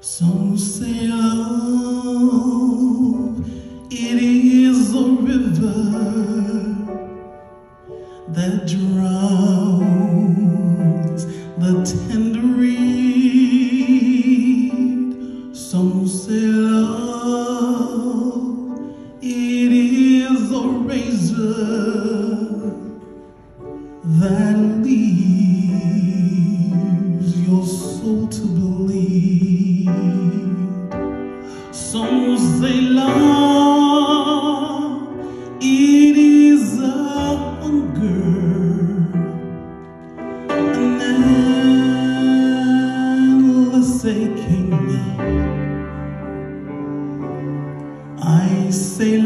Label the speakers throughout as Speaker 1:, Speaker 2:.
Speaker 1: Some say love, it is a river that drowns the tender reed. Some say love, it is a razor that leaves your soul to bleed. Some say love, it is a hunger, an endless aching. I say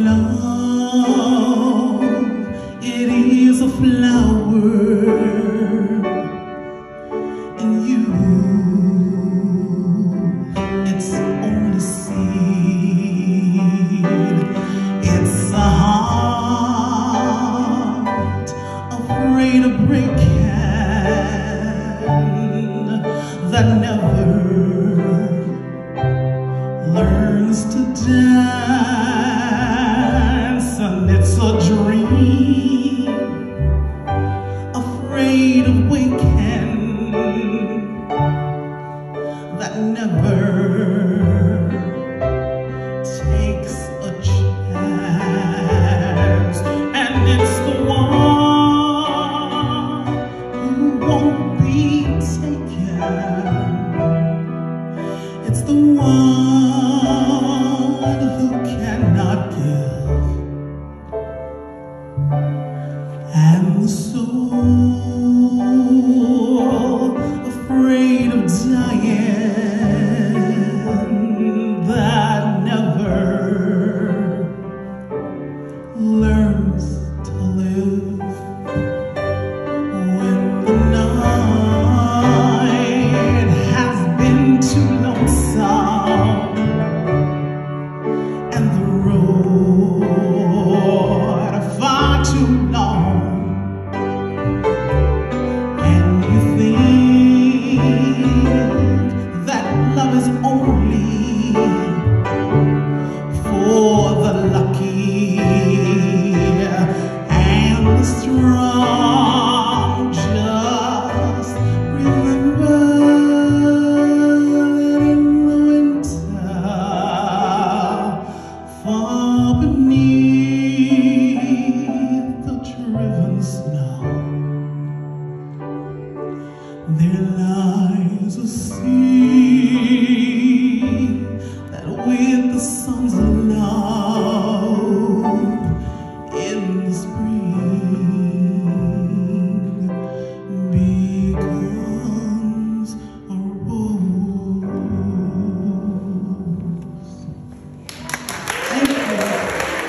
Speaker 1: love, it is a flower, and you, it's only seed. It's a heart afraid of breaking that never learns to dance, and it's a dream afraid of waking that never takes a chance, and it's the one who won't be taken. It's the one